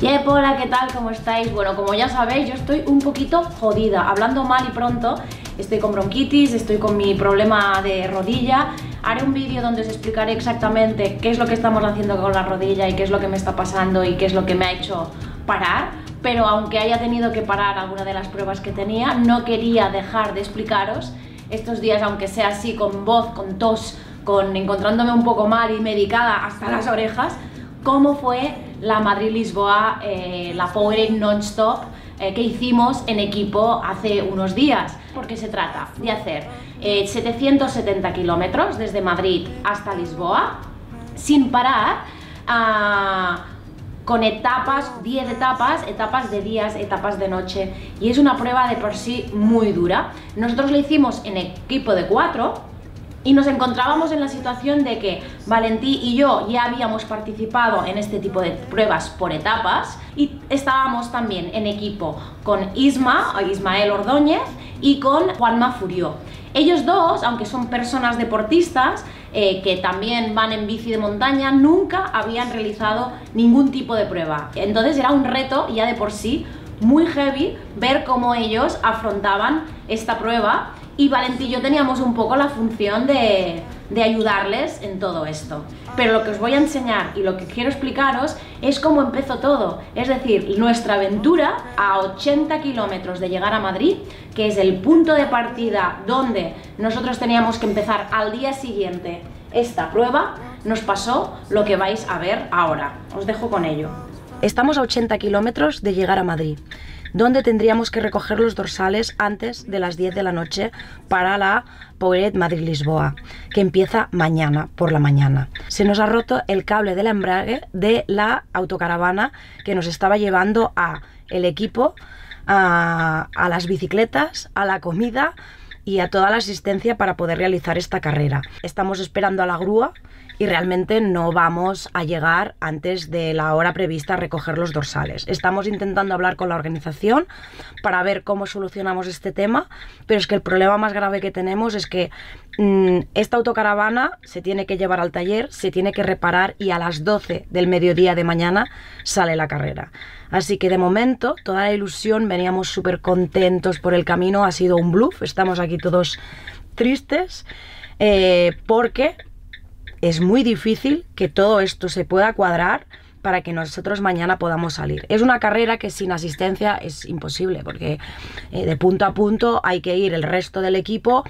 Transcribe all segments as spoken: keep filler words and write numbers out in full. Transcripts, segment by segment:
Yep, hola, ¿qué tal? ¿Cómo estáis? Bueno, como ya sabéis, yo estoy un poquito jodida, hablando mal y pronto. Estoy con bronquitis, estoy con mi problema de rodilla. Haré un vídeo donde os explicaré exactamente qué es lo que estamos haciendo con la rodilla y qué es lo que me está pasando y qué es lo que me ha hecho parar. Pero aunque haya tenido que parar alguna de las pruebas que tenía, no quería dejar de explicaros estos días, aunque sea así, con voz, con tos, con encontrándome un poco mal y medicada hasta las orejas, cómo fue la Madrid-Lisboa, eh, la Powerade non-stop eh, que hicimos en equipo hace unos días. Porque se trata de hacer eh, setecientos setenta kilómetros desde Madrid hasta Lisboa, sin parar, uh, con etapas, diez etapas, etapas de días, etapas de noche, y es una prueba de por sí muy dura. Nosotros la hicimos en equipo de cuatro y nos encontrábamos en la situación de que Valentí y yo ya habíamos participado en este tipo de pruebas por etapas y estábamos también en equipo con Isma, Ismael Ordóñez, y con Juanma Furió. Ellos dos, aunque son personas deportistas eh, que también van en bici de montaña, nunca habían realizado ningún tipo de prueba. Entonces era un reto ya de por sí muy heavy ver cómo ellos afrontaban esta prueba, y Valentí y yo teníamos un poco la función de, de ayudarles en todo esto. Pero lo que os voy a enseñar y lo que quiero explicaros es cómo empezó todo, es decir, nuestra aventura a ochenta kilómetros de llegar a Madrid, que es el punto de partida donde nosotros teníamos que empezar al día siguiente esta prueba. Nos pasó lo que vais a ver ahora. Os dejo con ello. Estamos a ochenta kilómetros de llegar a Madrid, donde tendríamos que recoger los dorsales antes de las diez de la noche para la Powerade Madrid-Lisboa, que empieza mañana por la mañana. Se nos ha roto el cable del embrague de la autocaravana que nos estaba llevando a el equipo, a, a las bicicletas, a la comida y a toda la asistencia para poder realizar esta carrera. Estamos esperando a la grúa y realmente no vamos a llegar antes de la hora prevista a recoger los dorsales. Estamos intentando hablar con la organización para ver cómo solucionamos este tema, pero es que el problema más grave que tenemos es que mmm, esta autocaravana se tiene que llevar al taller, se tiene que reparar y a las doce del mediodía de mañana sale la carrera. Así que de momento toda la ilusión, veníamos súper contentos por el camino, ha sido un bluff. Estamos aquí todos tristes eh, porque es muy difícil que todo esto se pueda cuadrar para que nosotros mañana podamos salir. Es una carrera que sin asistencia es imposible, porque eh, de punto a punto hay que ir el resto del equipo,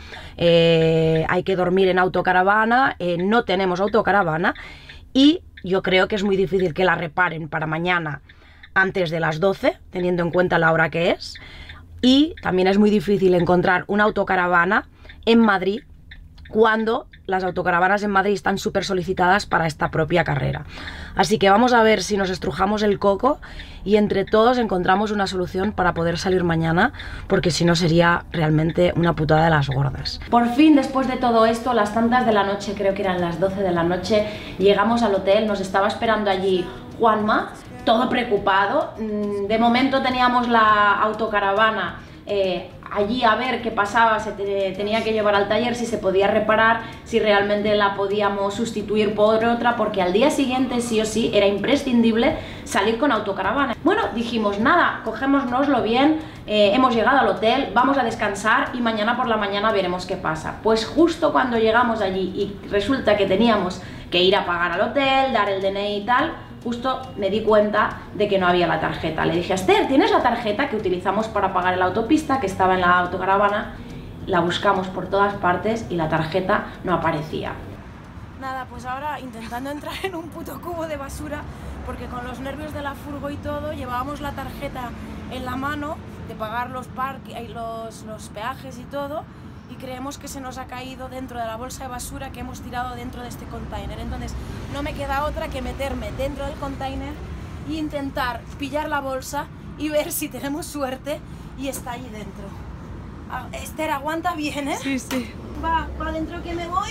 eh, hay que dormir en autocaravana, eh, no tenemos autocaravana, y yo creo que es muy difícil que la reparen para mañana antes de las doce, teniendo en cuenta la hora que es, y también es muy difícil encontrar una autocaravana en Madrid cuando las autocaravanas en Madrid están súper solicitadas para esta propia carrera. Así que vamos a ver si nos estrujamos el coco y entre todos encontramos una solución para poder salir mañana, porque si no sería realmente una putada de las gordas. Por fin, después de todo esto, las tantas de la noche, creo que eran las doce de la noche, llegamos al hotel, nos estaba esperando allí Juanma, todo preocupado. De momento teníamos la autocaravana eh, allí a ver qué pasaba, se te, tenía que llevar al taller, si se podía reparar, si realmente la podíamos sustituir por otra, porque al día siguiente sí o sí era imprescindible salir con autocaravana. Bueno, dijimos nada, cogémonoslo bien, eh, hemos llegado al hotel, vamos a descansar y mañana por la mañana veremos qué pasa. Pues justo cuando llegamos allí y resulta que teníamos que ir a pagar al hotel, dar el D N I y tal, justo me di cuenta de que no había la tarjeta. Le dije a Esther, ¿tienes la tarjeta que utilizamos para pagar en la autopista, que estaba en la autocaravana? La buscamos por todas partes y la tarjeta no aparecía. Nada, pues ahora intentando entrar en un puto cubo de basura, porque con los nervios de la furgo y todo, llevábamos la tarjeta en la mano de pagar los, parque, los, los peajes y todo, y creemos que se nos ha caído dentro de la bolsa de basura que hemos tirado dentro de este container. Entonces no me queda otra que meterme dentro del container e intentar pillar la bolsa y ver si tenemos suerte y está allí dentro. Ah, Esther, aguanta bien, ¿eh? Sí, sí. Va, va dentro que me voy.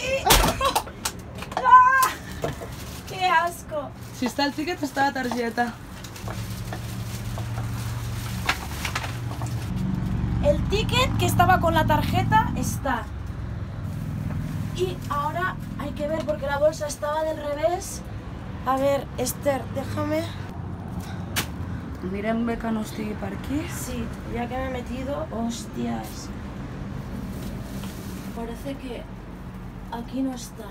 ¡Ah! ¡Qué asco! Si está el ticket, está la tarjeta. El ticket que estaba con la tarjeta está. Y ahora hay que ver porque la bolsa estaba del revés. A ver, Esther, déjame. Mirem bé que no estigui per aquí. Sí, ya que me he metido, hostias. Parece que aquí no está.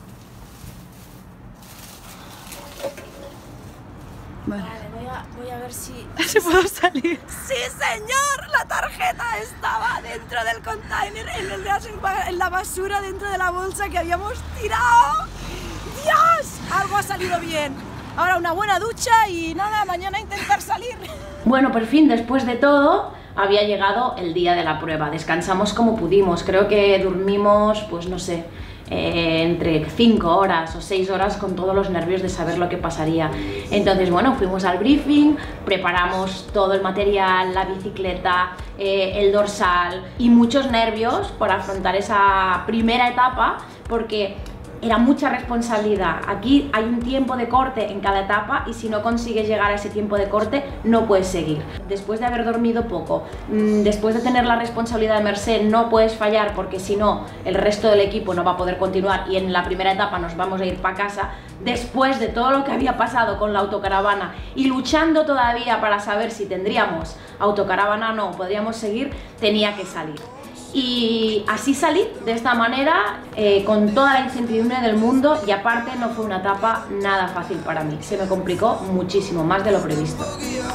Vale. Vale, voy a, voy a ver si... Si puedo salir. ¡Sí, señor! La tarjeta estaba dentro del container, en, el, en la basura, dentro de la bolsa que habíamos tirado. ¡Dios! Algo ha salido bien. Ahora una buena ducha y nada, mañana intentar salir. Bueno, por fin, después de todo, había llegado el día de la prueba. Descansamos como pudimos. Creo que dormimos, pues no sé, eh, entre cinco horas o seis horas con todos los nervios de saber lo que pasaría. Entonces, bueno, fuimos al briefing, preparamos todo el material, la bicicleta, eh, el dorsal y muchos nervios por afrontar esa primera etapa, porque era mucha responsabilidad. Aquí hay un tiempo de corte en cada etapa y si no consigues llegar a ese tiempo de corte no puedes seguir. Después de haber dormido poco, después de tener la responsabilidad de Mercè, no puedes fallar porque si no el resto del equipo no va a poder continuar y en la primera etapa nos vamos a ir para casa. Después de todo lo que había pasado con la autocaravana y luchando todavía para saber si tendríamos autocaravana o no, podríamos seguir, tenía que salir. Y así salí, de esta manera, eh, con toda la incertidumbre del mundo, y aparte no fue una etapa nada fácil para mí, se me complicó muchísimo, más de lo previsto.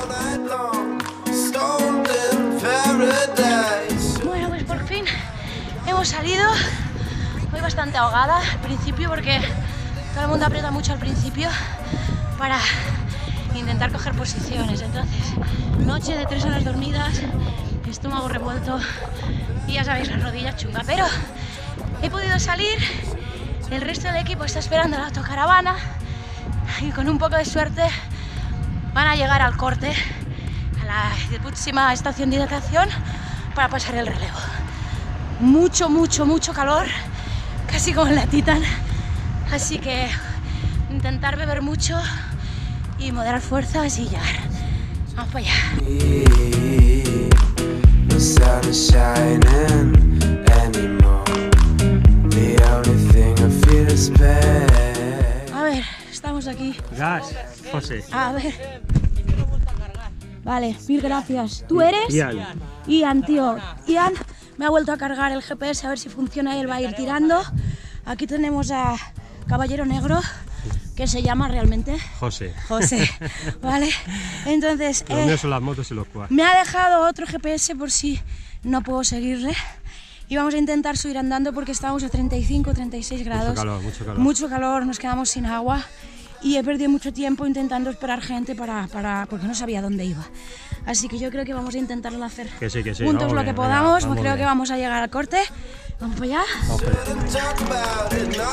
Bueno, pues por fin hemos salido. Voy bastante ahogada al principio porque todo el mundo aprieta mucho al principio para intentar coger posiciones. Entonces, noche de tres horas dormidas, estómago revuelto y ya sabéis, la rodilla chunga, pero he podido salir. El resto del equipo está esperando la autocaravana y con un poco de suerte van a llegar al corte, a la próxima estación de hidratación, para pasar el relevo. Mucho, mucho, mucho calor, casi como en la Titan, así que intentar beber mucho y moderar fuerzas y llegar. Vamos para allá. A ver, estamos aquí. Gas, José. A ver. Vale, mil gracias. ¿Tú eres? Ian. Ian, tío. Ian me ha vuelto a cargar el G P S a ver si funciona y él va a ir tirando. Aquí tenemos a Caballero Negro, que se llama realmente José. José. Vale, entonces Los eh, míos son las motos y los quads. me ha dejado otro G P S por si no puedo seguirle. Y vamos a intentar subir andando porque estamos a treinta y cinco, treinta y seis grados. Mucho calor, mucho calor. Mucho calor, nos quedamos sin agua. Y he perdido mucho tiempo intentando esperar gente para, para, porque no sabía dónde iba. Así que yo creo que vamos a intentarlo hacer Que sí, que sí, juntos vamos lo bien, que venga, podamos. vamos creo bien. que vamos a llegar al corte. Vamos para allá. Vamos para allá.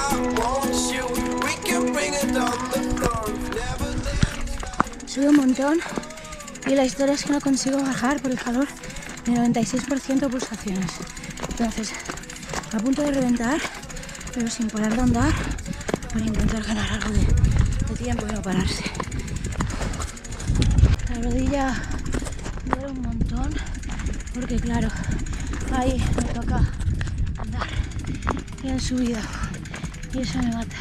Sube un montón y la historia es que no consigo bajar por el calor de noventa y seis por ciento pulsaciones. Entonces, a punto de reventar, pero sin parar de andar para intentar ganar algo de, de tiempo y no pararse. La rodilla duele un montón porque claro, ahí me toca andar y en subida y eso me mata.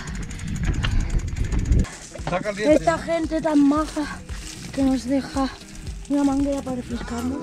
Esta gente tan maja que nos deja una manguera para refrescarnos.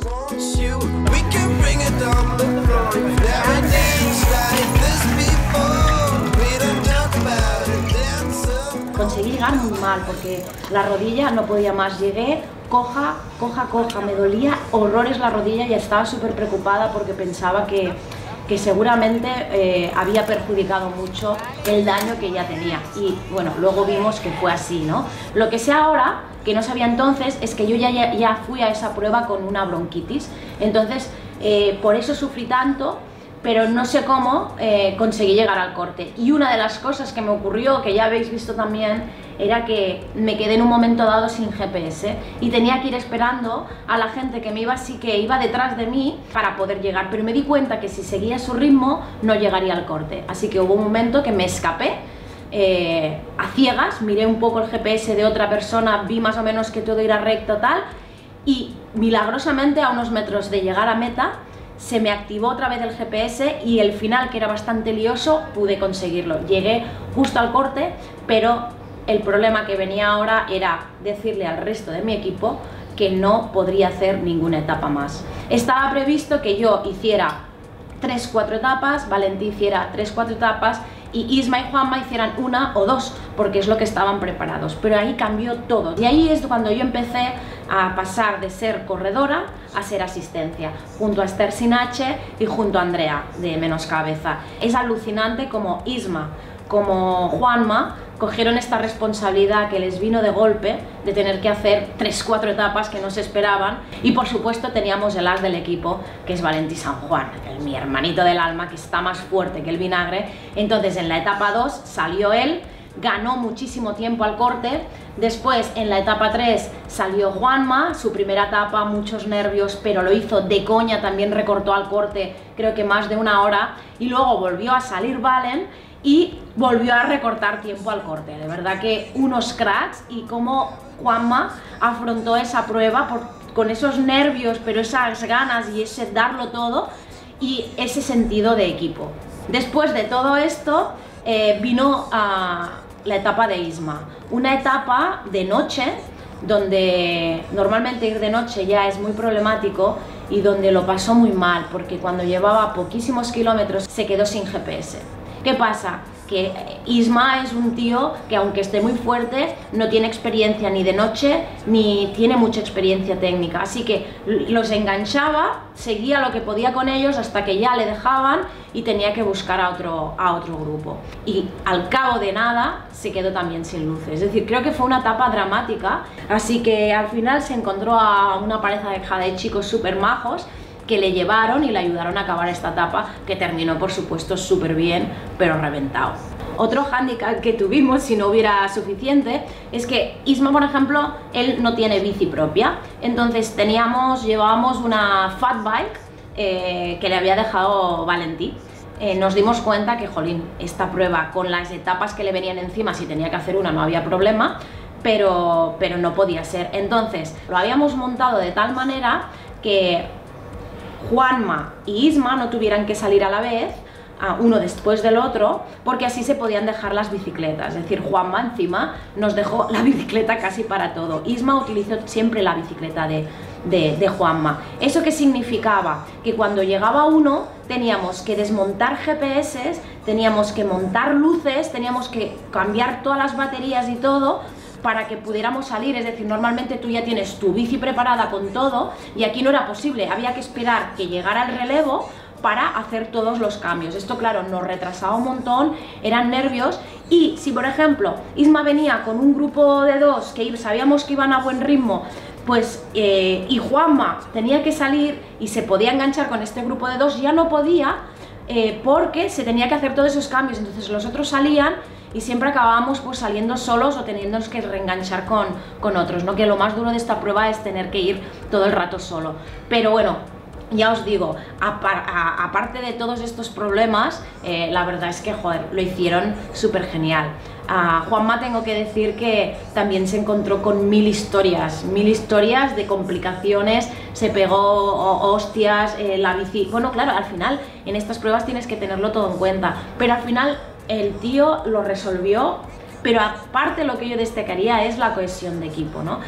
Conseguí llegar muy mal porque la rodilla no podía más. Llegué coja, coja, coja, me dolía horrores la rodilla y estaba súper preocupada porque pensaba que, que seguramente eh, había perjudicado mucho el daño que ya tenía. Y bueno, luego vimos que fue así, ¿no? Lo que sé ahora, que no sabía entonces, es que yo ya, ya, ya fui a esa prueba con una bronquitis. Entonces, eh, por eso sufrí tanto, pero no sé cómo eh, conseguí llegar al corte. Y una de las cosas que me ocurrió, que ya habéis visto también, era que me quedé en un momento dado sin G P S y tenía que ir esperando a la gente que me iba, así que iba detrás de mí para poder llegar, pero me di cuenta que si seguía su ritmo no llegaría al corte, así que hubo un momento que me escapé eh, a ciegas, miré un poco el G P S de otra persona, vi más o menos que todo era recto tal, y milagrosamente a unos metros de llegar a meta se me activó otra vez el G P S y el final, que era bastante lioso, pude conseguirlo. Llegué justo al corte, pero el problema que venía ahora era decirle al resto de mi equipo que no podría hacer ninguna etapa más. Estaba previsto que yo hiciera tres cuatro etapas, Valentí hiciera tres cuatro etapas y Isma y Juanma hicieran una o dos, porque es lo que estaban preparados, pero ahí cambió todo. Y ahí es cuando yo empecé a pasar de ser corredora a ser asistencia, junto a Esther Sinache y junto a Andrea de Menos Cabeza. Es alucinante como Isma, como Juanma cogieron esta responsabilidad que les vino de golpe de tener que hacer tres cuatro etapas que no se esperaban, y por supuesto teníamos el as del equipo, que es Valentí San Juan, el, mi hermanito del alma, que está más fuerte que el vinagre. Entonces en la etapa dos salió él, ganó muchísimo tiempo al corte. Después en la etapa tres salió Juanma, su primera etapa, muchos nervios, pero lo hizo de coña, también recortó al corte creo que más de una hora, y luego volvió a salir Valen y volvió a recortar tiempo al corte. De verdad que unos cracks, y cómo Juanma afrontó esa prueba por, con esos nervios, pero esas ganas y ese darlo todo y ese sentido de equipo. Después de todo esto eh, vino a la etapa de Isma, una etapa de noche donde normalmente ir de noche ya es muy problemático y donde lo pasó muy mal, porque cuando llevaba poquísimos kilómetros se quedó sin G P S. ¿Qué pasa? Que Isma es un tío que, aunque esté muy fuerte, no tiene experiencia ni de noche ni tiene mucha experiencia técnica, así que los enganchaba, seguía lo que podía con ellos hasta que ya le dejaban y tenía que buscar a otro, a otro grupo, y al cabo de nada se quedó también sin luces. Es decir, creo que fue una etapa dramática, así que al final se encontró a una pareja de chicos súper majos que le llevaron y le ayudaron a acabar esta etapa, que terminó por supuesto súper bien, pero reventado. Otro hándicap que tuvimos, si no hubiera suficiente, es que Isma, por ejemplo, él no tiene bici propia, entonces teníamos, llevábamos una fat bike eh, que le había dejado Valentí. Eh, nos dimos cuenta que, jolín, esta prueba con las etapas que le venían encima, si tenía que hacer una no había problema, pero, pero no podía ser. Entonces lo habíamos montado de tal manera que Juanma y Isma no tuvieran que salir a la vez, uno después del otro, porque así se podían dejar las bicicletas. Es decir, Juanma encima nos dejó la bicicleta casi para todo. Isma utilizó siempre la bicicleta de, de, de Juanma. ¿Eso qué significaba? Que cuando llegaba uno teníamos que desmontar G P S, teníamos que montar luces, teníamos que cambiar todas las baterías y todo para que pudiéramos salir. Es decir, normalmente tú ya tienes tu bici preparada con todo y aquí no era posible, había que esperar que llegara el relevo para hacer todos los cambios. Esto, claro, nos retrasaba un montón, eran nervios, y si por ejemplo Isma venía con un grupo de dos que sabíamos que iban a buen ritmo, pues eh, y Juanma tenía que salir y se podía enganchar con este grupo de dos, ya no podía eh, porque se tenía que hacer todos esos cambios. Entonces los otros salían y siempre acabábamos pues saliendo solos o teniéndonos que reenganchar con, con otros, ¿no? Que lo más duro de esta prueba es tener que ir todo el rato solo. Pero bueno, ya os digo, apar, a, aparte de todos estos problemas, eh, la verdad es que, joder, lo hicieron súper genial. A Juanma tengo que decir que también se encontró con mil historias, mil historias de complicaciones, se pegó oh, hostias, eh, la bici... Bueno, claro, al final en estas pruebas tienes que tenerlo todo en cuenta, pero al final el tío lo resolvió. Pero aparte, lo que yo destacaría es la cohesión de equipo, ¿no?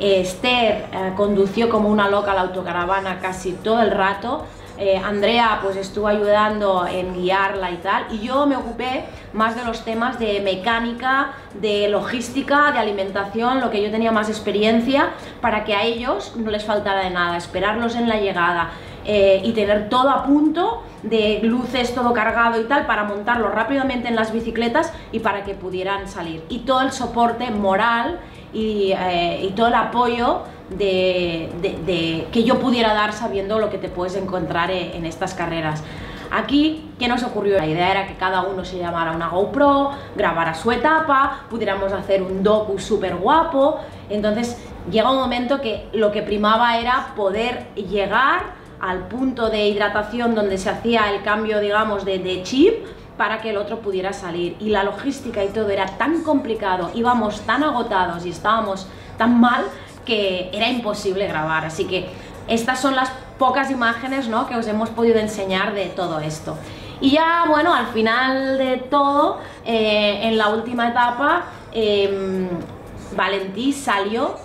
Esther eh, condució como una loca la autocaravana casi todo el rato, eh, Andrea pues estuvo ayudando en guiarla y tal, y yo me ocupé más de los temas de mecánica, de logística, de alimentación, lo que yo tenía más experiencia, para que a ellos no les faltara de nada, esperarlos en la llegada eh, y tener todo a punto, de luces, todo cargado y tal, para montarlo rápidamente en las bicicletas y para que pudieran salir. Y todo el soporte moral y, eh, y todo el apoyo de, de, de que yo pudiera dar, sabiendo lo que te puedes encontrar en, en estas carreras. Aquí, ¿qué nos ocurrió? La idea era que cada uno se llamara una GoPro, grabara su etapa, pudiéramos hacer un docu súper guapo. Entonces llega un momento que lo que primaba era poder llegar al punto de hidratación donde se hacía el cambio, digamos, de, de chip, para que el otro pudiera salir. Y la logística y todo era tan complicado, íbamos tan agotados y estábamos tan mal que era imposible grabar. Así que estas son las pocas imágenes, ¿no?, que os hemos podido enseñar de todo esto. Y ya, bueno, al final de todo, eh, en la última etapa, eh, Valentí salió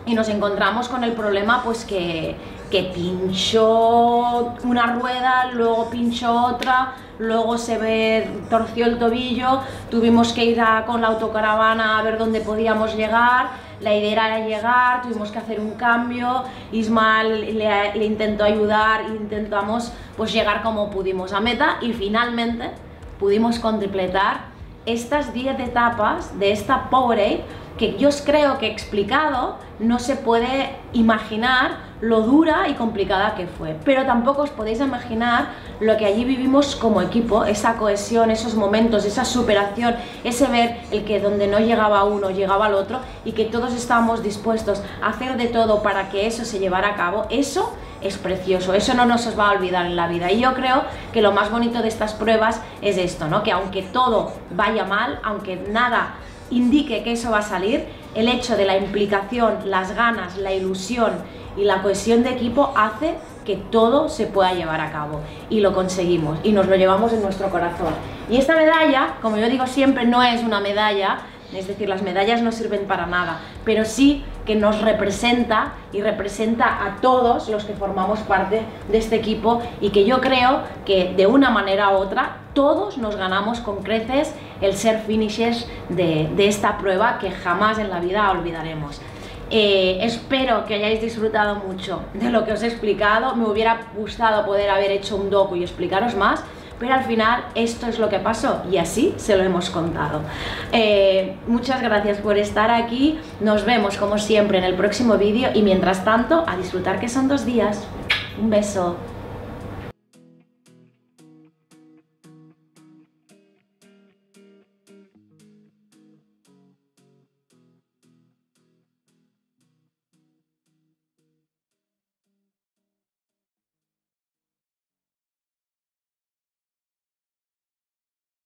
y nos encontramos con el problema pues que, que pinchó una rueda, luego pinchó otra, luego se ve, torció el tobillo, tuvimos que ir a, con la autocaravana a ver dónde podíamos llegar. La idea era llegar, tuvimos que hacer un cambio, Ismael le, le intentó ayudar, intentamos pues llegar como pudimos a meta y finalmente pudimos completar estas diez etapas de esta Powerade que yo os creo que explicado no se puede imaginar lo dura y complicada que fue, pero tampoco os podéis imaginar lo que allí vivimos como equipo, esa cohesión, esos momentos, esa superación, ese ver el que donde no llegaba uno llegaba el otro y que todos estábamos dispuestos a hacer de todo para que eso se llevara a cabo. Eso es precioso, eso no nos va a olvidar en la vida y yo creo que lo más bonito de estas pruebas es esto, ¿no? Que aunque todo vaya mal, aunque nada indique que eso va a salir, el hecho de la implicación, las ganas, la ilusión y la cohesión de equipo hace que todo se pueda llevar a cabo y lo conseguimos y nos lo llevamos en nuestro corazón. Y esta medalla, como yo digo siempre, no es una medalla, es decir, las medallas no sirven para nada, pero sí que nos representa y representa a todos los que formamos parte de este equipo y que yo creo que de una manera u otra todos nos ganamos con creces el ser finishers de, de esta prueba que jamás en la vida olvidaremos. Eh, espero que hayáis disfrutado mucho de lo que os he explicado. Me hubiera gustado poder haber hecho un docu y explicaros más, pero al final esto es lo que pasó y así se lo hemos contado. Eh, muchas gracias por estar aquí, nos vemos como siempre en el próximo vídeo y mientras tanto a disfrutar que son dos días. Un beso.